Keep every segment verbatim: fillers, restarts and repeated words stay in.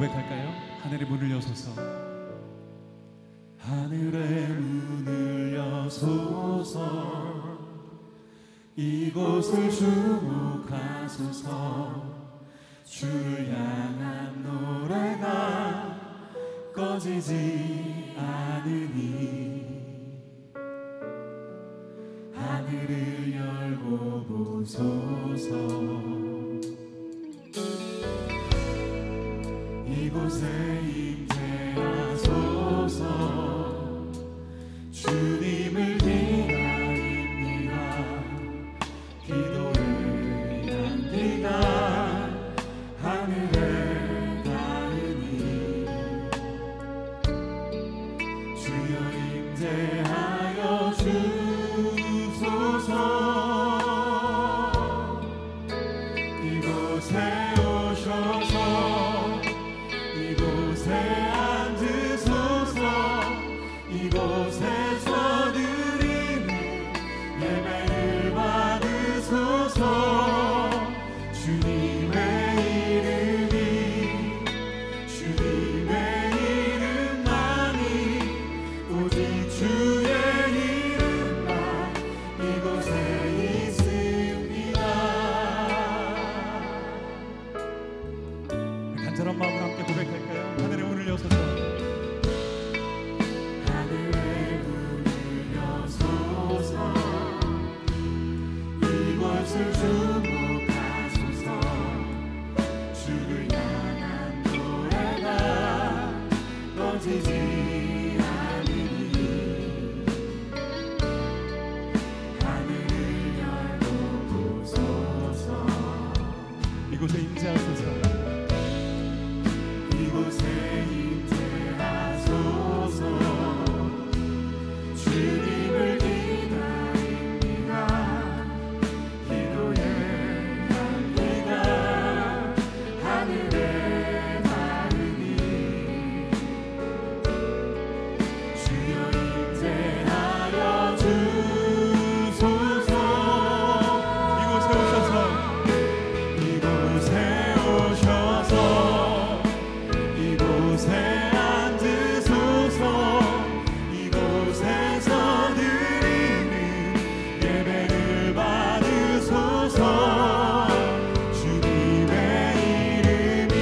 고백할까요? 하늘의 문을 여소서. 하늘의 문을 여소서. 이곳을 주목하소서. 주를 향한 노래가 꺼지지 않으니 하늘을 열고 보소서. 이곳에 임재하소서. 주님을 기다립니다. 기도의 향기가 하늘에 닿으니 주여 임재하여 주소서. 이곳에 오셔서 이곳에 앉으소서. 이곳에서 드리는 예배를 받으소서. 주님의 이름이 주님의 이름만이 오직 주의 이름만 이곳에 있습니다. 간절한 마음으로 함께 고백할까요? 하늘의 문을 여소서. 하늘의 문을 여소서. 이곳을 주목하소서. 주를 향한 노래가 꺼지지 않으니 하늘을 열고 보소서. 이곳에 임재하소서. 이곳에 임재하소서. 주님을 기다립니다. 기도의 향기가 하늘에 닿으니 주여 임재하여 주소서. 이곳에 오셔서 이곳에 오셔서 이곳에 앉으소서. 이곳에서 드리는 예배를 받으소서. 주님의 이름이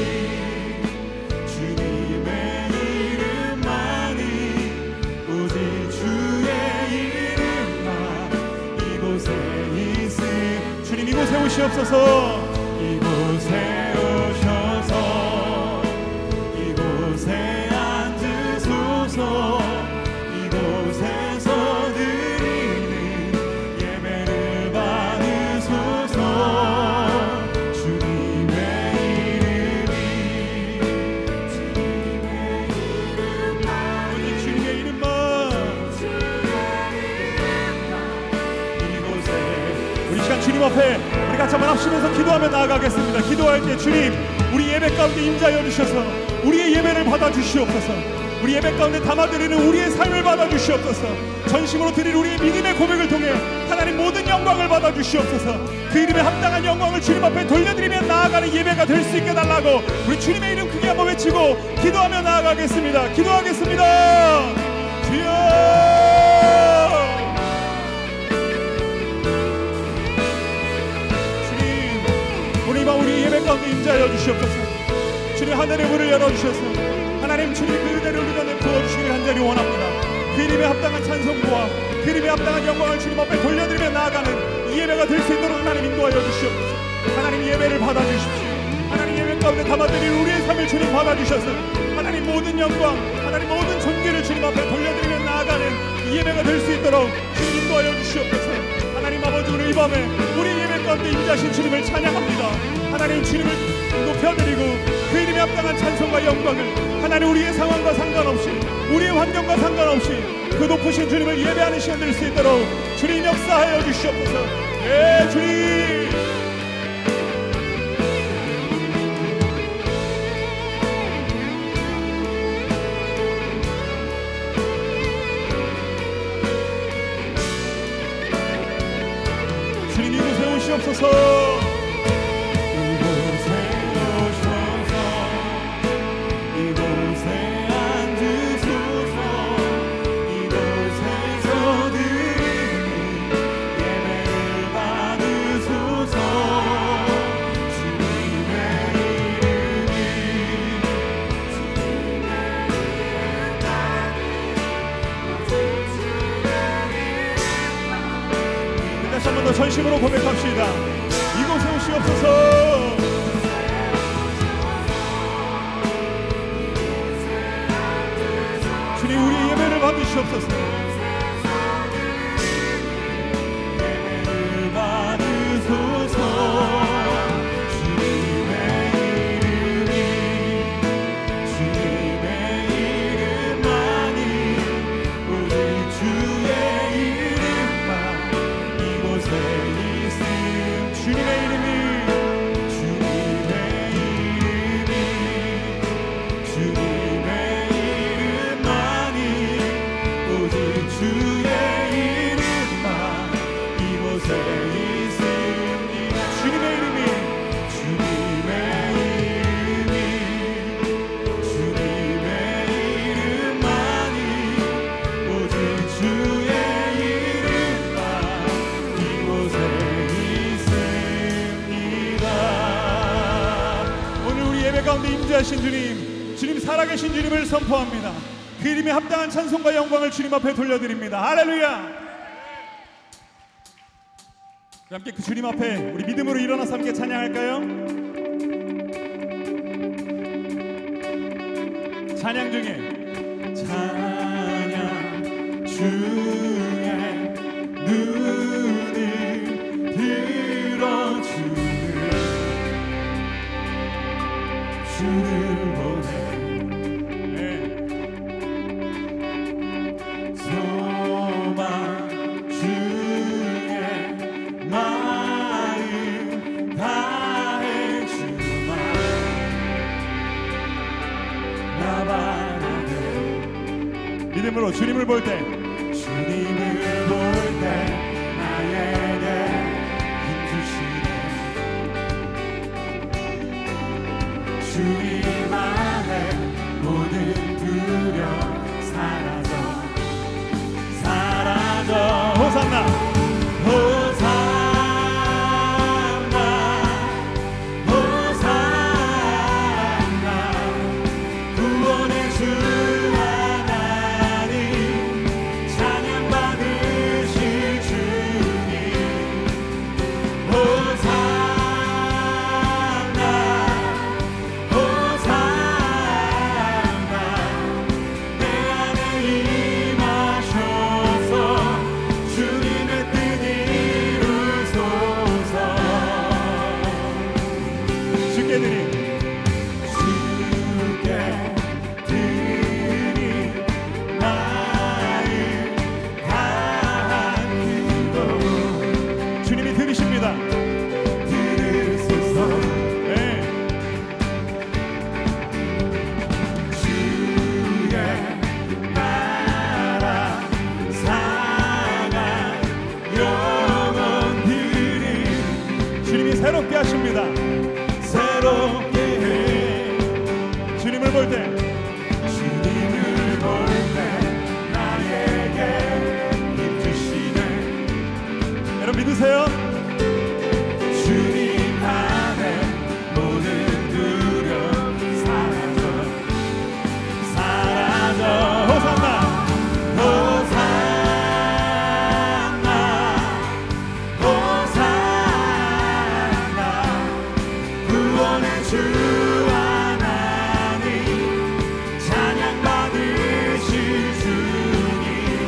주님의 이름만이 오직 주의 이름만 이곳에 있음. 주님 이곳에 오시옵소서. 이곳에 오셔서 이곳에 앉으소서. 이곳에서 드리는 예배를 받으소서. 주님의 이름이 주님의 이름만 오직 주님의 이름만 이곳에 우리 시간 주님 앞에 우리 같이 한번 합심해서 기도하며 나아가겠습니다. 기도할 때 주님 우리 예배 가운데 임재하여 주셔서 우리의 예배를 받아주시옵소서. 우리 예배 가운데 담아드리는 우리의 삶을 받아주시옵소서. 전심으로 드릴 우리의 믿음의 고백을 통해 하나님 모든 영광을 받아주시옵소서. 그 이름에 합당한 영광을 주님 앞에 돌려드리며 나아가는 예배가 될 수 있게 달라고 우리 주님의 이름 크게 한번 외치고 기도하며 나아가겠습니다. 기도하겠습니다. 주여 우리 바 우리 예배 가운데 임재하여 주시옵소서. 주님 하늘의 문을 열어주셔서 하나님 주님 그 은혜를 우리 가운데 부어주시기를 간절히 원합니다. 그 이름에 합당한 찬송과 그 이름에 합당한 영광을 주님 앞에 돌려드리며 나아가는 이 예배가 될 수 있도록 하나님 인도하여 주시옵소서. 하나님 예배를 받아주십시오. 하나님 예배 가운데 담아드릴 우리의 삶을 주님 받아주셔서 하나님 모든 영광 하나님 모든 존귀를 주님 앞에 돌려드리며 나아가는 이 예배가 될 수 있도록 주님 인도하여 주시옵소서. 하나님 아버지 오늘 이 밤에 우리 예배 가운데 임재하신 주님을 찬양합니다. 하나님 주님을 높여드리고 그 이름에 합당한 찬송과 영광을 하나님 우리의 상황과 상관없이 우리의 환경과 상관없이 그 높으신 주님을 예배하는 시간 될 수 있도록 주님 역사하여 주시옵소서. 예 주님 주님 이곳에 오시옵소서. 이곳에 오셔서 전심으로 고백합시다. 이곳에 오시옵소서. 주님, 우리 예배를 받으시옵소서. 예배를 받으소서. 가운데 임재하신 주님, 주님 살아계신 주님을 선포합니다. 그 이름에 합당한 찬송과 영광을 주님 앞에 돌려드립니다. 할렐루야. 함께 그 주님 앞에 우리 믿음으로 일어나서 함께 찬양할까요? 찬양 중에 찬양 중에 눈을 들어주는 주를 보내. 네. 소망 중에 마음 다해 주마. 나 바라네. 믿음으로 주님을 볼 때, 주님을 볼 때 나에게 주님 안에 모든 두려움 사라져 사라져. 호산나 호산나 호산나. 구원의 주 하나님 찬양 받으실 주님. 호산나 새롭게 하십니다. 새롭게 해. 주님을 볼 때, 주님을 볼 때 나에게 힘주시네. 여러분 믿으세요? 주님 안에 모든 두려움 사라져 사라져. 호산나 호산나 호산나. 구원의 주 하나님 찬양 받으실 주님.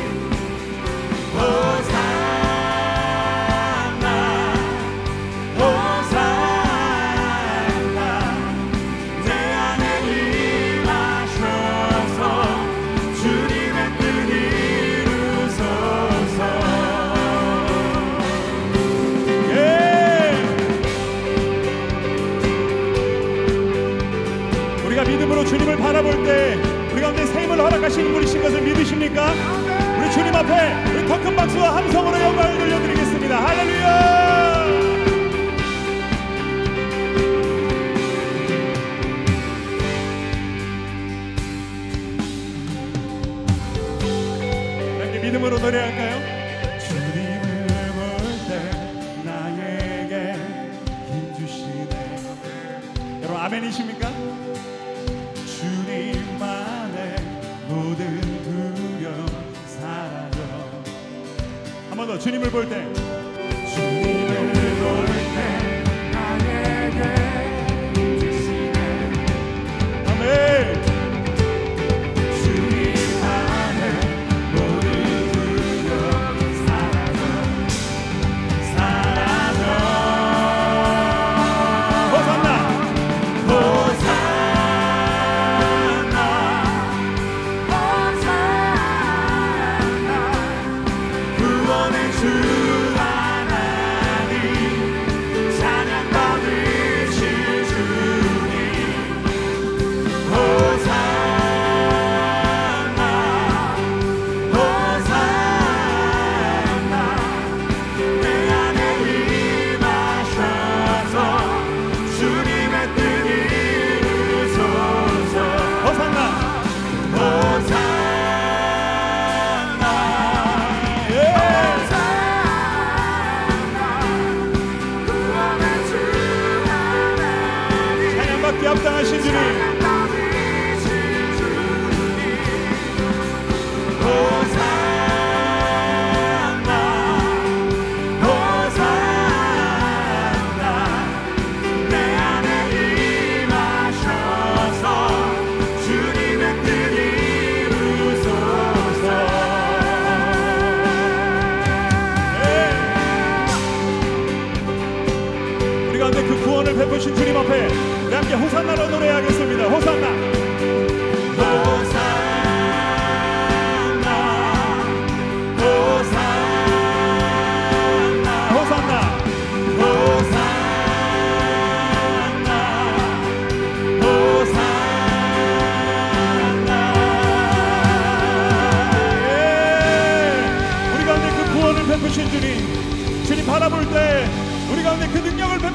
호산나 호산나. 내 안에 임하셔서 주님의 뜻 이루소서. 예. 우리가 믿음으로 주님을 바라볼 때 우리 가운데 새 힘을 허락하시는 분이신 것을 믿으십니까? 우리 주님 앞에 우리 더 큰 박수와 함성으로 영광을 돌려드리겠습니다. 할렐루야. 함께 믿음으로 노래할까요? 주님을 볼 때 나에게 힘주시네. 여러분 아멘이십니까? 주님만의 모든 두려움 사라져. 한 번 더 주님을 볼 때, 주님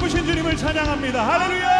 높으신 주님을 찬양합니다. 할렐루야.